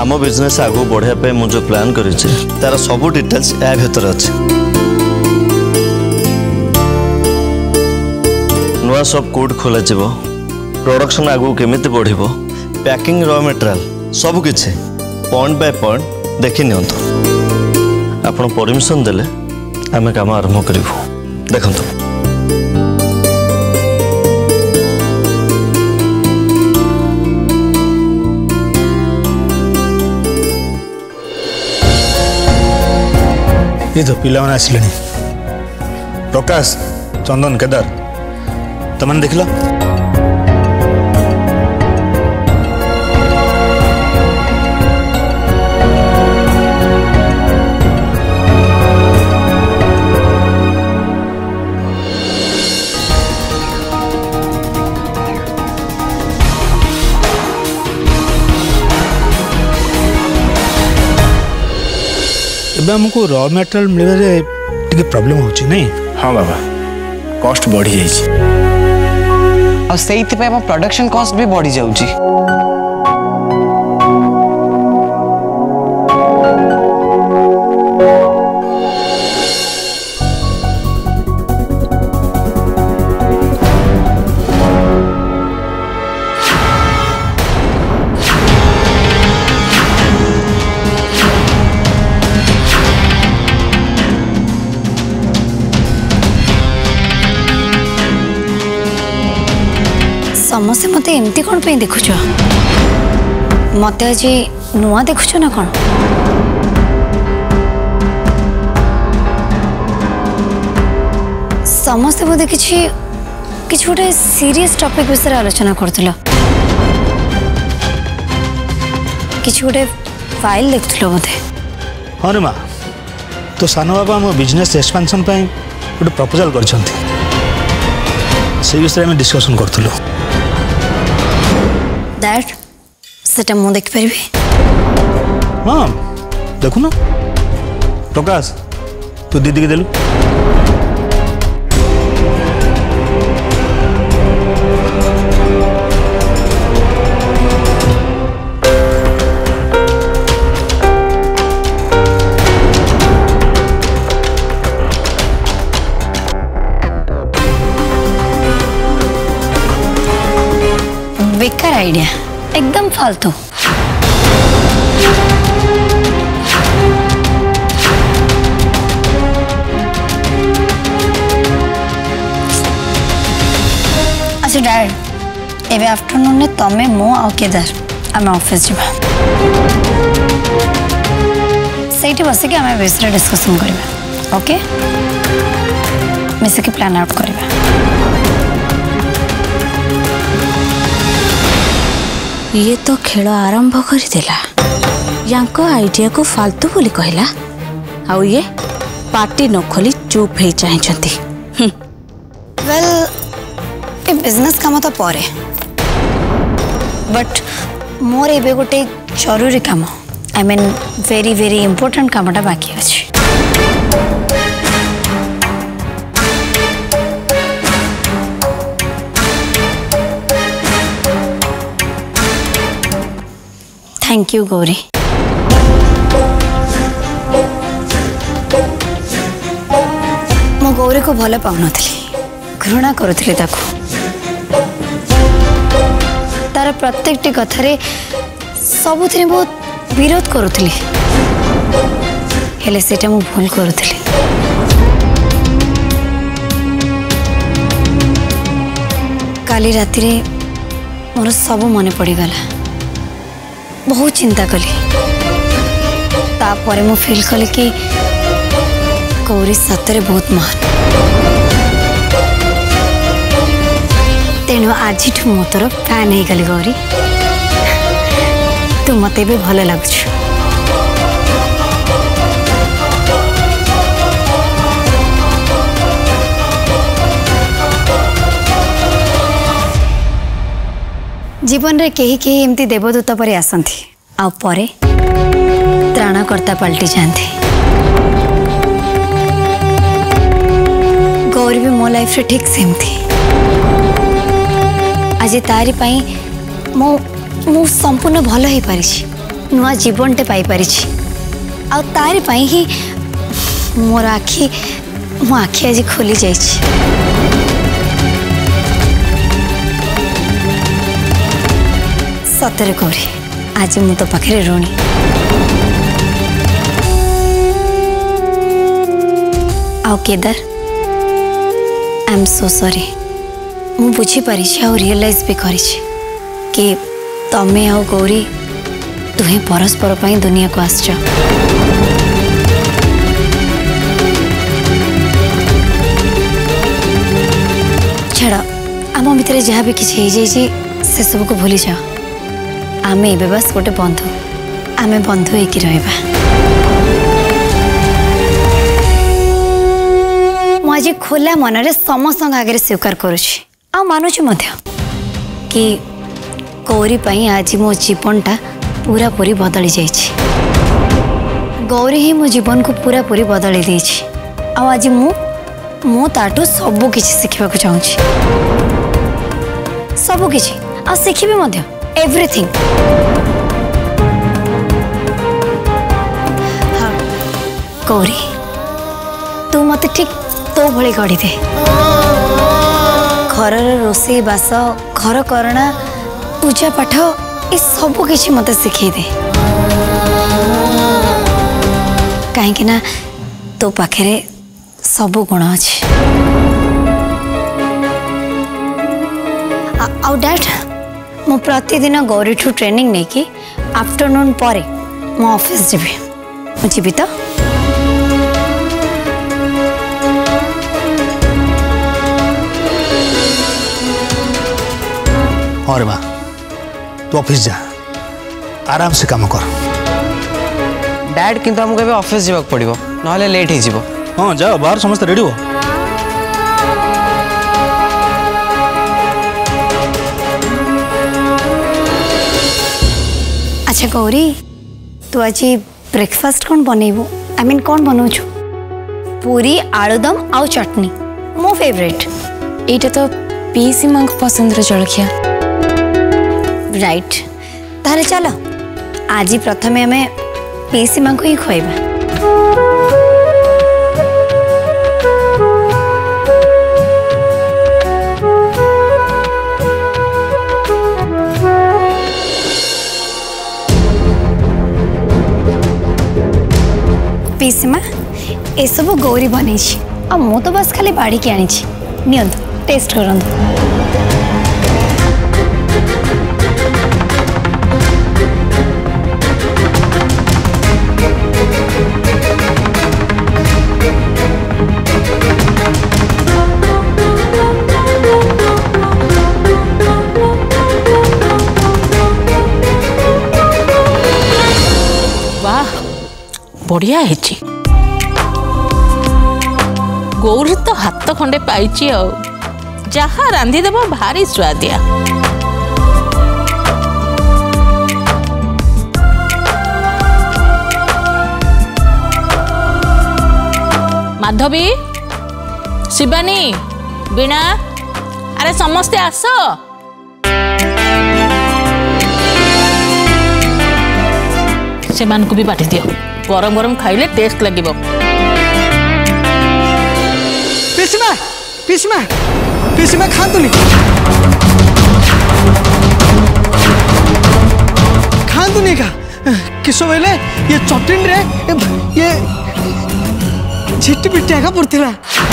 आम बिजनेस आगू बढ़ापे मुझे जो प्लान कर तार सब डिटेल्स या भीतर अच्छे नुआ सब कोड खोल प्रोडक्शन आगू केमिति बढ़ पैकिंग रॉ मटेरियल सब किछि पॉइंट बाय पॉइंट देखि नियंतु आपण परमिशन देले आमे काम आरंभ करिवु देखंतु ये तो पिला मैंने आसिले प्रकाश चंदन केदार तमन देखला हमको रॉ मटेरियल मिलने प्रॉब्लम होची नहीं। हाँ बाबा कॉस्ट बढ़ी जाइए और से प्रोडक्शन कॉस्ट भी बढ़ी जाउची। समस्या मत एमती कौन पे देखुच मत आज नुआ देखुच ना कौन समस्ते बोधे किसी गोटे सीरियस टॉपिक विषय आलोचना करथिलो किसी गोटे फाइल देखुथिलो बोधे। हाँ रे माँ तो सान बाबा आम बिजनेस एक्सपेंशन गोटे प्रपोजल करछंती से विषय में डिस्कशन करथिलो दैट सेटा मु देख परबी। हाँ देखु ना प्रकाश तू दीदी के देलु बेकार आइडिया एकदम फालतू। अच्छा डैड एबे आफ्टरनून ने तमे मो आ केदार आम ऑफिस जावा सेठी बस के आम विषय डिस्कशन करबा ओके मिसे के प्लान आउट करबा। ये तो खेल आरंभ करदेला यांको आइडिया को फालतू बोली कहला आउ ये पार्टी न खोली चुप हो चाहिए। वेल ए बिजनेस काम तो परे बट मोर एबे गोटे जरूरी काम I mean very very important कामटा बाकी अछि। Thank you Gauri. मो गौरी को भल पाऊन घृणा करुली तार प्रत्येक कथारे सबुथिरे बहुत विरोध करुली हेले सेटा मु भूल करुली। काली राति रे मोर सब मन पड़गला बहुत चिंता कली तापर मु फील कली कि गौरी सतरे बहुत महान तेणु आज मो तोर फैन हो गली गौरी तू मत भी भल लगुच। जीवन रे केही केही एमती देवदूत परे आसंती आ परे त्राणकर्ता पलटि जाती। गौरी भी मो लाइफ रे ठीक सेमती आज तारी पाई मो संपूर्ण भल हो पारिछि नुआ जीवनटे पाई परिछि आ तारि पई ही मोर आखि मो आखि आज खोली जाइछि। सतरे गौरी आज मु तो पाखे ऋणी। आउ Kedar I am so sorry. मु बुझी पारिछि आ रियलाइज भी करिछि कि तमे आउ गौरी तुहे परस्पर पई दुनिया को आसछ। छाड़ आम भितर जहाँ भी किसी हो जाइए से सब को भूली जाओ। आमे एबे बस गोटे बंधु आमे बंधु होइकी रहबा। मु आज खोला मनरे समस्त आगे स्वीकार करुछि आ मानुछि मध्य कि गौरी पई आज मो जीवनटा पूरा पूरी बदली जाइछि। गौरी ही मो जीवन को पूरा पूरी बदली देछि। आ आज मु ताटू सब किछि सिखिबा को चाहूछि। सब किछि आ सिखिबे मध्य एवरीथिंग। हाँ गौरी तू मत ठीक तो भली गढ़ी दे। घर रोषे बास घर करणा पूजा पाठ ये सब किछि मत सिखे दे। कहीं ना तो पाखे सब गुण अच्छे। आउ डैड मु प्रतिदिन गौरी ठू ट्रेनिंग नहीं कि आफ्टरनून पर मु ऑफिस जीवी तो। हाँ रे माँ तू ऑफिस जा आराम से काम कर। डैड किंतु हमको एबे ऑफिस जीवाक पड़िबो नहले लेट ही जीवो। हाँ जाओ बाहर समस्त रेडी हो। अच्छा गौरी तू आज ब्रेकफास्ट कौन बनइबू आई मीन कौन बनाऊछु? पूरी आलूदम आउ चटनी मो फेवरेट। एटा तो पीसी मां पसंद जलखिया राइट। ताहले चलो आज प्रथमे हमें पीसी मां को ही खुआइबा। पीसी मां ए सब गौरी बनी आ मु तो बस खाली बाड़ी के आनी नियंतु टेस्ट करंतु। बढ़िया है गौरी तो हाथ खंडे पाई जहाँ रांधि देव भारी स्वादिया। माधवी शिवानी बीणा अरे समस्ते आस। से भी बांटी दियो गरम गरम खाइले टेस्ट लगिबो। पिसीमा खातुनी का किस बोले ये चटनी रे ये झिट्टी पिट्टी आगा पड़ता।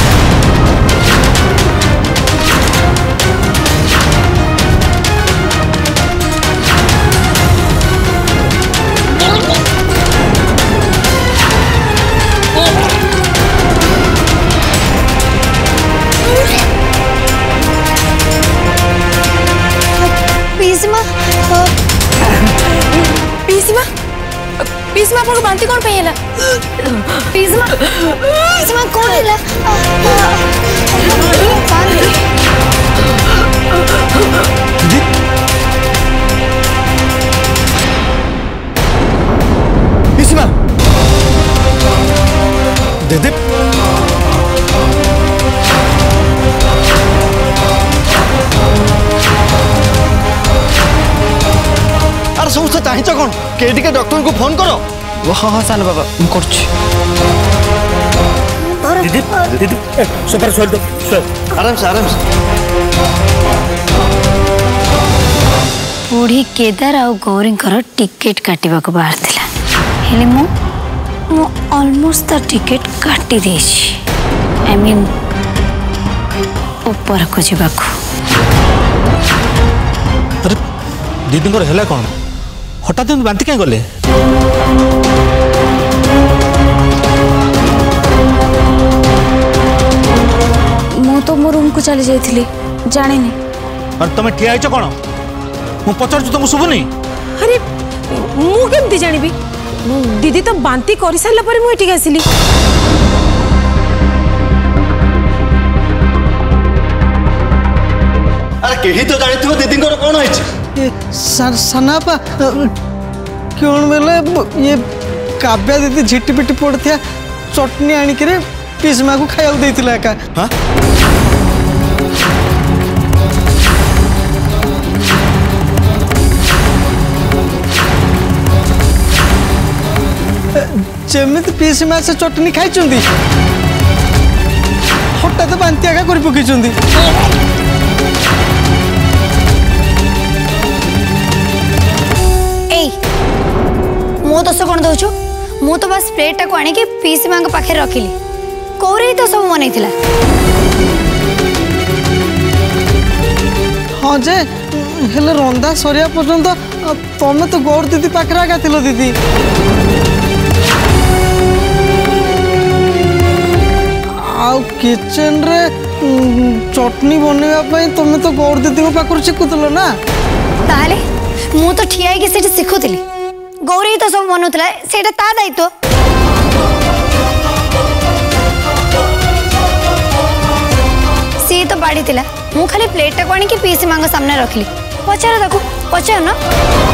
पीसीमा आपको बांती कौन पे हैला? पीसीमा कौन हैला? पीसीमा दे दे। समस्त चाहिए कौन के डॉक्टर को फोन करो। हाँ हाँ साल बाबा मैं कर दीदी दीदी सोफा सोल दो आराम से आराम से। बुढ़ी केदार आ गौरी टिकेट काटिबा को बाहर थिला हेले मु ऑलमोस्ट ता टिकेट काटी देछि। आई मीन ऊपर को जीवाको। अरे दीदी है कौन हठात बांती क्या गले? मु तो मो रूम को चली जाइथिली जाने नहीं। और तुम ठिया आइछ कौन? मु पचार तुमको शुभुनी? अरे मु केमती जानिबी दीदी तो बांती कर सारा पर मुझे ठीक आसिली। अरे कहीं तो जानी थो दीदी कौन है? सानापा कौन बोले ये काव्या दीदी झिटी पिटी पड़ता चटनी आनिक पीसमा को खाया देता एका। हाँ? जमी पीसमा से चटनी खाई हठात बांती आगा कर पकई। मु तो कौन दौचु मु तो बस प्लेटा को आने पीसी माँ पाखे रखिली कौरे तो सब मन हाँ जे हेले रंधा सरिया पर्यंत तमें तो गौर दीदी पाखे आगा थिलो दीदी। आउ किचन रे चटनी बनवाई तुम तो गौर दीदी पाखर शिखुल ना? ताले मु तो ठिया से शिखुली गौरी तो सब बनूला से दायित्व। सी तो बाड़ी थिला मु खाली प्लेटा को आनिक पीसी माँ सामने रखली। पचार ताकू पचार ना।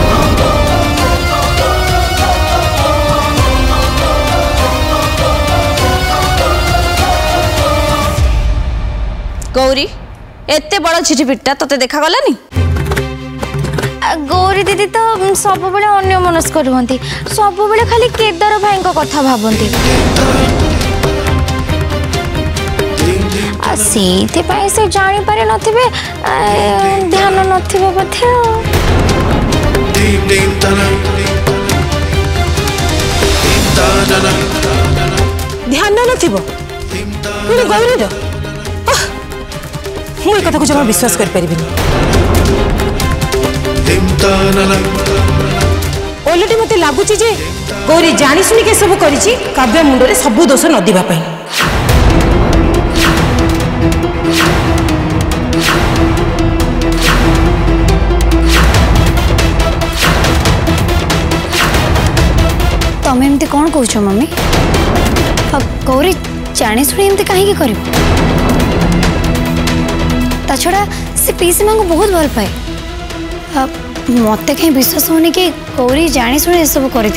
गौरी एते बड़ झिटिपिटा तते देखा गलानी? गौरी दीदी तो सब बेले अन्य मनस्क रुहंती सब बेले खाली केदार भाई को कथा भाबंती से से जानी पारे नथिबे ध्यान नथिबे बोधे। ध्यान नथिबो पुणी गौरी रो मु कथा को जमा विश्वास कर परिबिनी। ओलटी मते लागुची जे गौरी जानी सुनी के सब करिछि काव्य मुंडरे सब दोष न दिबा पई। तमें एमती कौन कौच मम्मी? गौरी जानी शुणी एमती कहीं कर छड़ा से पीसी माँ को बहुत भल पाए। मत कहीं विश्वास होनी कि गौरी जानी शुणी सब कर।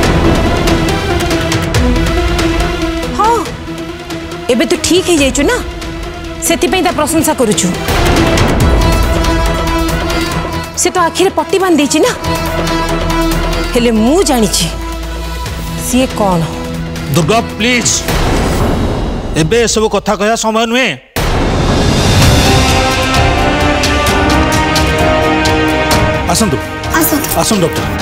हाँ एबे तो ठीक है जाइछु ना सेति ता प्रशंसा करूछु। से तो आखिर पट्टी बांध देछि ना हेले मु जानी सी कौन? दुर्गा प्लीज एबे सब कथा कह समय नुहे। आसंतु आसंतु आसंतु डॉक्टर।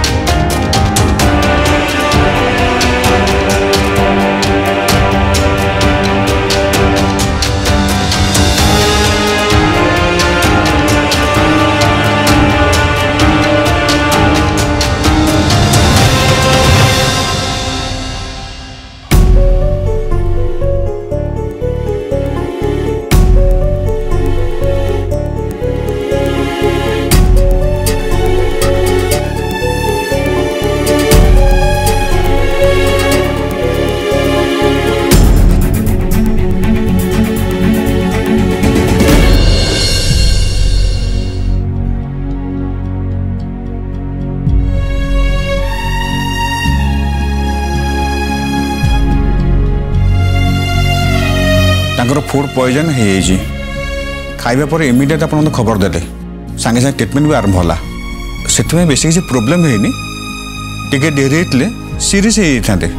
फूड पॉइजन खाइबा पर इमिडिएट आप खबर देते सांगे सांगे ट्रिटमेंट भी आरंभ होला से बेस किसी प्रोब्लेम है टे डेरी होते सीरीयस हो जाते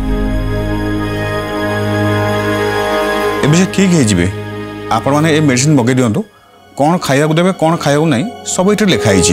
से ठीक है आपण मैंने ये मेडिसिन मगे दिंतु कौन खाया देवे कौन खाया ना सब ये लिखाई।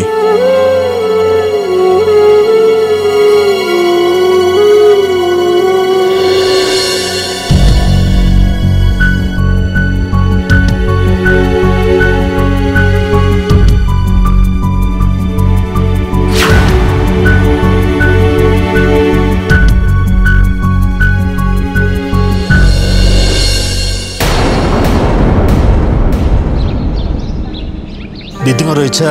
दीदी इच्छा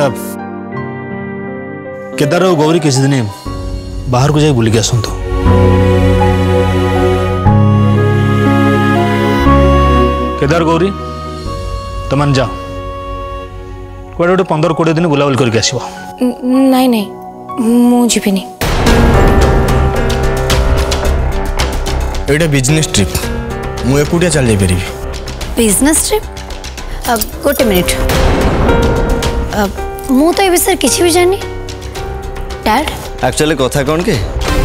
केदार और गौरी किसी दिन बाहर को जाए बुलिक आसतु। केदार गौरी तुम जाओ कड़े गोटे 15-20 दिन बुलाबुल करके आसो। नहीं नहीं मुझे नहीं एटा बिजनेस ट्रिप मु एकुटिया चल जाई परिबी। बिजनेस ट्रिप गोटे मिनिट मु तो ये विषय किसी भी जानी डैड। एक्चुअली कथा कौन के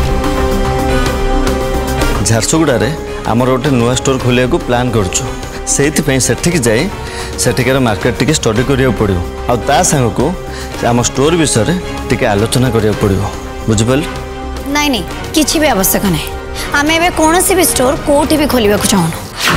झारसुगुड़ा रे आमर गोटे नुआ स्टोर खोलिया को प्लान करछु सेठी सेठिक जाई सेठिकार मार्केट टिके स्टडी करिया पड़ो आ ता संग को आम स्टोर विषय रे टिके आलोचना करिया पड़ो बुझिपाल। नहीं नहीं किसी भी आवश्यक नहीं आमे एबे कोनोसी भी स्टोर कोठी भी खोलिबा को चाहनु।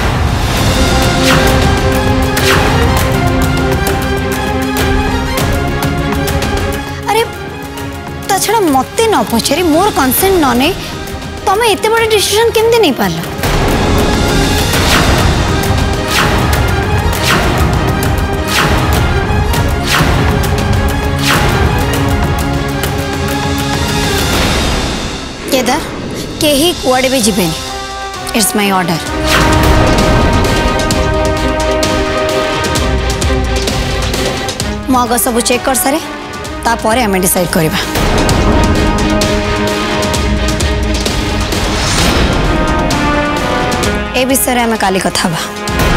छड़ा मत न पचारि मोर कनसेंट न नहीं तुम एत बड़ डिसीजन केमती नहीं पार। केदार केही कुआडे भी जीवेनी इट्स माय ऑर्डर। मग सब चेक कर सारे तापर आम डिसाइड करवा। ए विषय आम काली कथा बा।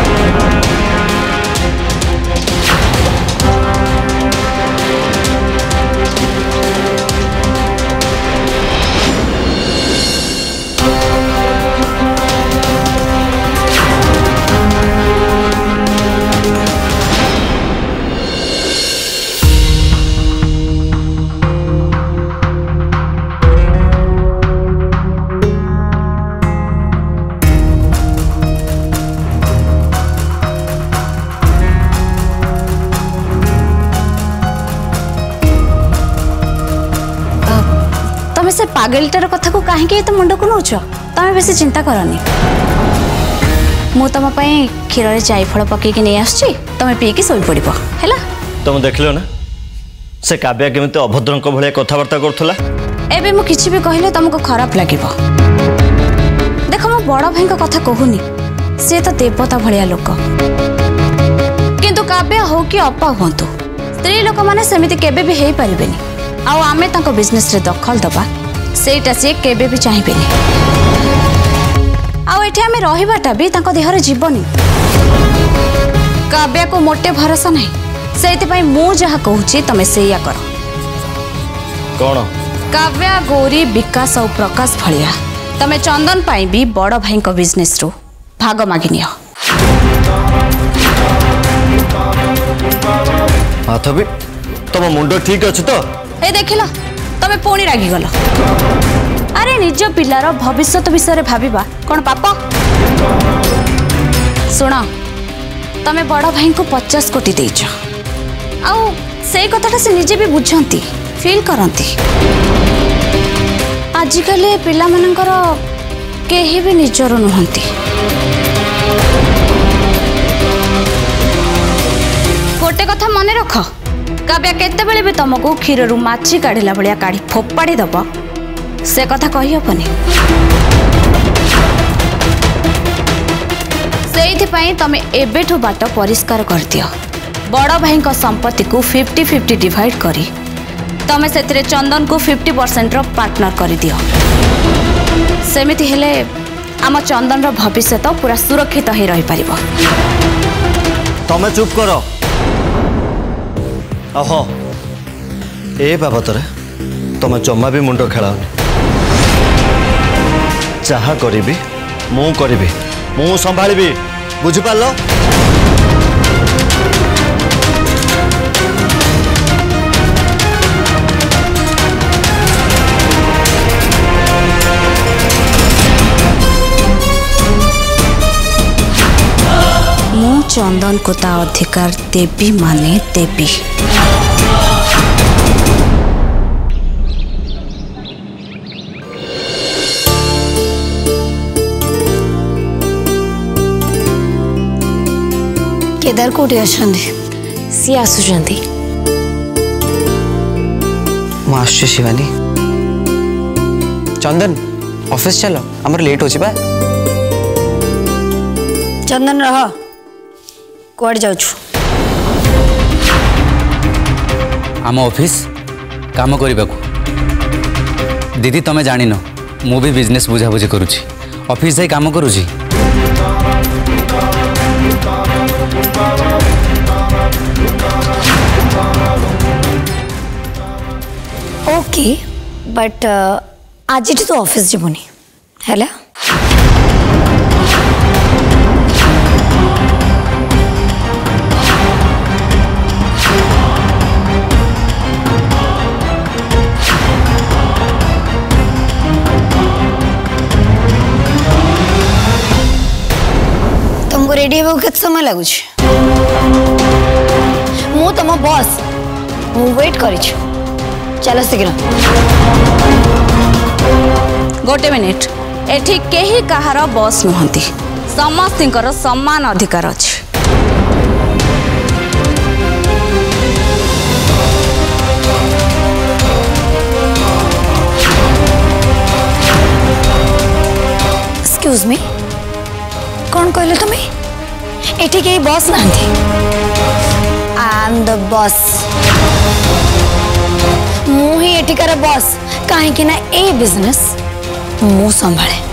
से पागलटार कथा को कहीं तो मुंड को नौच तुम बेसी चिंता करनी। मु तुम क्षीर में जायफल पकईकि नहीं आसुची तुम पीकी शोई पड़ है। तुम देख लो ना से काव्या केमिति अभद्रंक भलिया कथबार्ता करथुला। एबे मु किछि भी कहले तुमको खराब लागिबो। देख मो बड़ भाई कथा कहूनी से तो देवता भलिया लोक किंतु काव्या हो कि अपा हुंतु स्त्री लोक माने सेमिति केबे भी हेई परिबेनी आउ आमे तांको बिजनेस रे दखल दबा सेटा से केबे भी चाहिबेनी आउ एठी आमे रहिबाटा भी तांको देहरे जीवनी। काव्या को मोटे भरोसा नहीं सेति पई मु जहा कहूची तमे सेया करो। कोन काव्या गौरी विकास और प्रकाश भलिया तमे चंदन पाई भी बड़ भाई को बिजनेस रो भाग मागी नियो। माधवी तुम मुंड ठीक अछि तो ए देखिला तमे पुणी रागी गल। अरे निज पिलार भविष्य विषय भाविबा कौन पाप। सुन तमे बड़ भाई को 50 कोटी देइछ आउ से कथाटा से निजे भी बुझंती फील करती। आजिकल पिला मानकर केही भी निजर नुहंती। गोटे कथा मन रख काव्या केतेबेले भी तुमको क्षीर रु माछी काढ़िला भलिया काढ़ी फोपाड़ी दब से कथा कही हबनी। सेइथिपाई तमे एबेठु बाट परिष्कार कर दियो। बड़ भाई को संपत्ति को 50-50 डिवाइड करी तमे सेतिरे चंदन को 50% रो पार्टनर कर दियो। सेमिति हेले आम चंदन रो भविष्य तो पूरा सुरक्षित ही रही पारिबो। तमे चुप करो। ओहो ए बाबत रे तुम जमा भी मुंड खेलाओनी जहा करी मु संभाली बुझिपार मु चंदन को ता अधिकार देवी माने देवी। केदार कोठी अछंदी सी आसुचंती मु आसुची शिवानी। चंदन ऑफिस चलो हमर लेट होची बा। चंदन रह कुआड़ जाऊछु आम ऑफिस काम करने को दीदी तुम्हें जान मु भी बिजनेस बुझाबुझी करुँची ऑफिस जाई काम करुँची। ओके बट आज तो ऑफिस जीवनी है तुमको रेडी हो के समय लगुच मु तुम बॉस मु वेट करी चलो शीघ्र गोटे मिनिट एठी केही कहार बॉस नुहंती समस्तिंकर समान अधिकार अछि। एक्सक्यूज मी कौन कहले तुम्हें एठी के बॉस नांती आई एम द बॉस मु ही एठिकार बॉस कहीं ना ए बिजनेस मु संभाले।